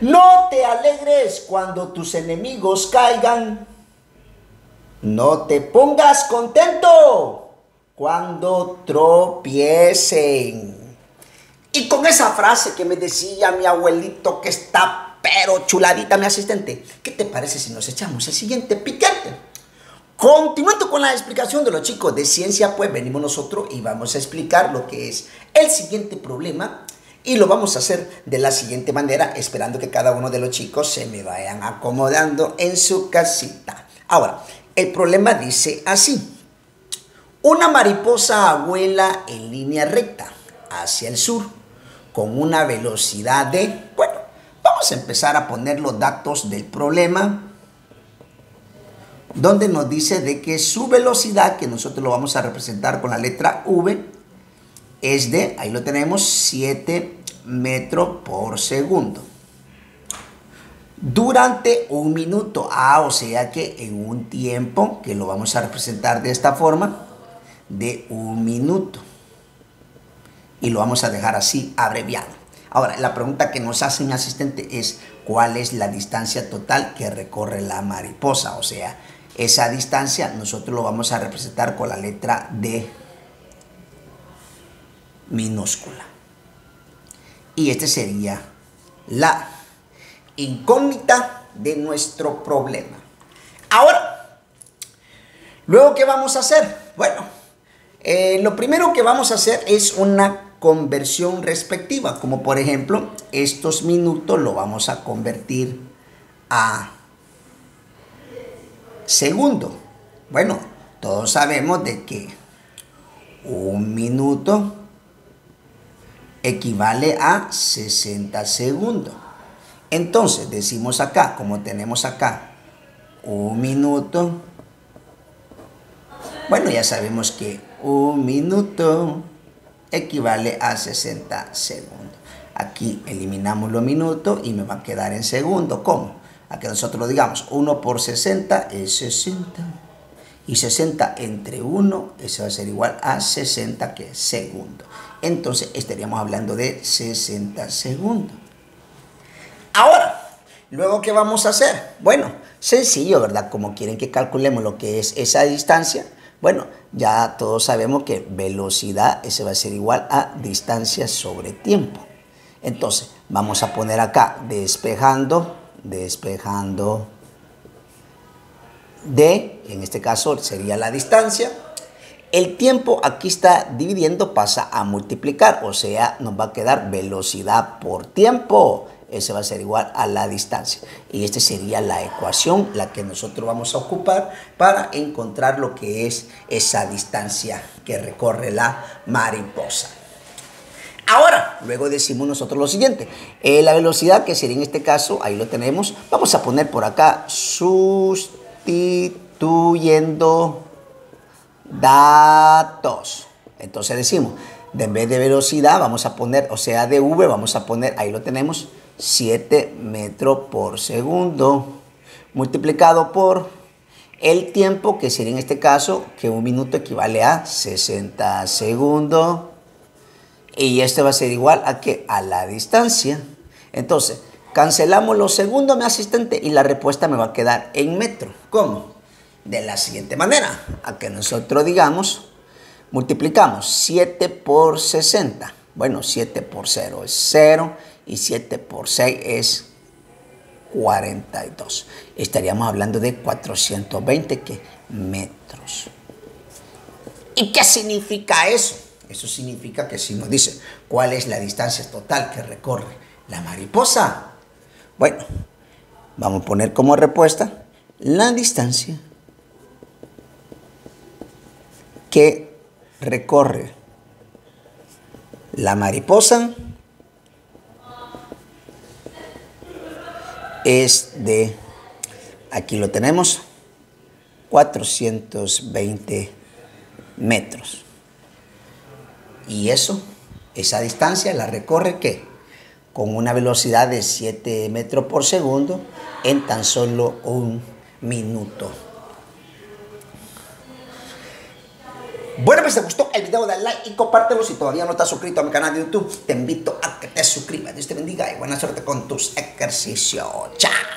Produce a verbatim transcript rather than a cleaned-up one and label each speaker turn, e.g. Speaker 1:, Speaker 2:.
Speaker 1: No te alegres cuando tus enemigos caigan. No te pongas contento cuando tropiecen. Y con esa frase que me decía mi abuelito, que está pero chuladita, mi asistente, ¿qué te parece si nos echamos el siguiente piquete? Continuando con la explicación de los chicos de ciencia, pues venimos nosotros y vamos a explicar lo que es el siguiente problema. Y lo vamos a hacer de la siguiente manera, esperando que cada uno de los chicos se me vayan acomodando en su casita. Ahora, el problema dice así. Una mariposa vuela en línea recta hacia el sur con una velocidad de... Bueno, vamos a empezar a poner los datos del problema, donde nos dice de que su velocidad, que nosotros lo vamos a representar con la letra V, es de, ahí lo tenemos, siete metros por segundo. Durante un minuto, ah, o sea que en un tiempo, que lo vamos a representar de esta forma, de un minuto. Y lo vamos a dejar así, abreviado. Ahora, la pregunta que nos hace mi asistente es, ¿cuál es la distancia total que recorre la mariposa? O sea, esa distancia nosotros lo vamos a representar con la letra D minúscula. Y esta sería la incógnita de nuestro problema. Ahora, ¿luego qué vamos a hacer? Bueno, eh, lo primero que vamos a hacer es una conversión respectiva, como por ejemplo, estos minutos lo vamos a convertir a segundo. Bueno, todos sabemos de que un minuto equivale a sesenta segundos. Entonces decimos acá, como tenemos acá un minuto, bueno, ya sabemos que un minuto equivale a sesenta segundos. Aquí eliminamos los minutos y me va a quedar en segundo. ¿Cómo? A que nosotros lo digamos, uno por sesenta es sesenta. Y sesenta entre uno, eso va a ser igual a sesenta que segundos. Entonces estaríamos hablando de sesenta segundos. Ahora, ¿luego qué vamos a hacer? Bueno, sencillo, ¿verdad? Como quieren que calculemos lo que es esa distancia, bueno, ya todos sabemos que velocidad, ese va a ser igual a distancia sobre tiempo. Entonces, vamos a poner acá, despejando, despejando D, en este caso sería la distancia. El tiempo aquí está dividiendo, pasa a multiplicar, o sea, nos va a quedar velocidad por tiempo. Ese va a ser igual a la distancia. Y esta sería la ecuación, la que nosotros vamos a ocupar para encontrar lo que es esa distancia que recorre la mariposa. Ahora, luego decimos nosotros lo siguiente. Eh, la velocidad, que sería en este caso, ahí lo tenemos. Vamos a poner por acá, sustituyendo datos. Entonces decimos, de en vez de velocidad, vamos a poner, o sea, de V, vamos a poner, ahí lo tenemos, siete metros por segundo, multiplicado por el tiempo, que sería en este caso, que un minuto equivale a sesenta segundos. Y este va a ser igual a que a la distancia. Entonces, cancelamos los segundos, mi asistente, y la respuesta me va a quedar en metro. ¿Cómo? De la siguiente manera, a que nosotros digamos, multiplicamos siete por sesenta. Bueno, siete por cero es cero y siete por seis es cuarenta y dos. Estaríamos hablando de cuatrocientos veinte ¿qué? Metros. ¿Y qué significa eso? Eso significa que si nos dice cuál es la distancia total que recorre la mariposa, bueno, vamos a poner como respuesta la distancia que recorre la mariposa es de, aquí lo tenemos, cuatrocientos veinte metros. Y eso, esa distancia la recorre, ¿qué? Con una velocidad de siete metros por segundo en tan solo un minuto. Bueno, pues si te gustó el video, dale like y compártelo. Si todavía no estás suscrito a mi canal de YouTube, te invito a que te suscribas. Dios te bendiga y buena suerte con tus ejercicios. Chao.